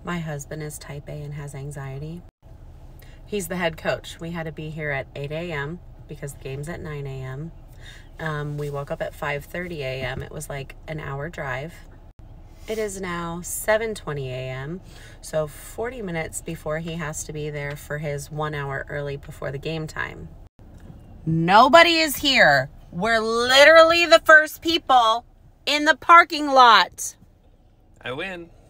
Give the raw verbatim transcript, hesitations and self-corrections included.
My husband is type A and has anxiety. He's the head coach. We had to be here at eight a.m. because the game's at nine a.m. Um, we woke up at five thirty a.m. It was like an hour drive. It is now seven twenty a.m. So forty minutes before he has to be there for his one hour early before the game time. Nobody is here. We're literally the first people in the parking lot. I win.